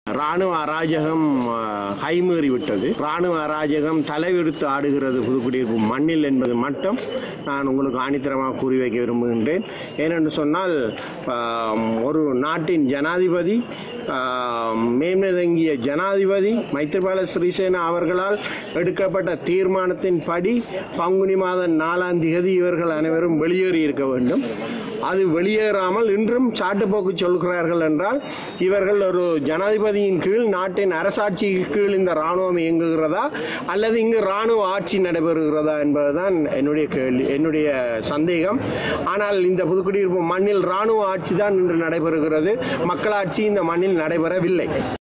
ராணுவ அராஜகம் கைமீறிவிட்டது. ராணுவ அராஜகம் தலைவிடுத்து ஆடுகிறது புதுக்குடியிருப்பு மண்ணில் என்பது மட்டும் நான் உங்களுக்கு ஆணித்தரமாக கூறி வைக்க விரும்புகின்றேன். ஏனென்று சொன்னால் ஒரு நாட்டின் ஜனாதிபதி, மேன்மதங்கிய ஜனாதிபதி மைத்ரிபால சிறிசேனா அவர்களால் எடுக்கப்பட்ட தீர்மானத்தின் படி பங்குனி மாதம் 4ஆம் தேதி இவர்கள் அனைவரும் வெளியேறி இருக்க வேண்டும். அது வெளியேறாமல் இன்றும் சாட்டுப்போக்கு சொல்கிறார்கள் என்றால் இவர்கள் ஒரு ஜனாதிபதியின் கீழ், நாட்டின் அரசாட்சிக்கு கீழ் இந்த இராணுவம் இயங்குகிறதா அல்லது இங்கு இராணுவ ஆட்சி நடைபெறுகிறதா என்பதுதான் என்னுடைய கேள்வி, என்னுடைய சந்தேகம். ஆனால் இந்த புதுக்குடியிருப்பு மண்ணில் இராணுவ ஆட்சி தான் இன்று நடைபெறுகிறது. மக்களாட்சி இந்த மண்ணில் நடைபெறவில்லை.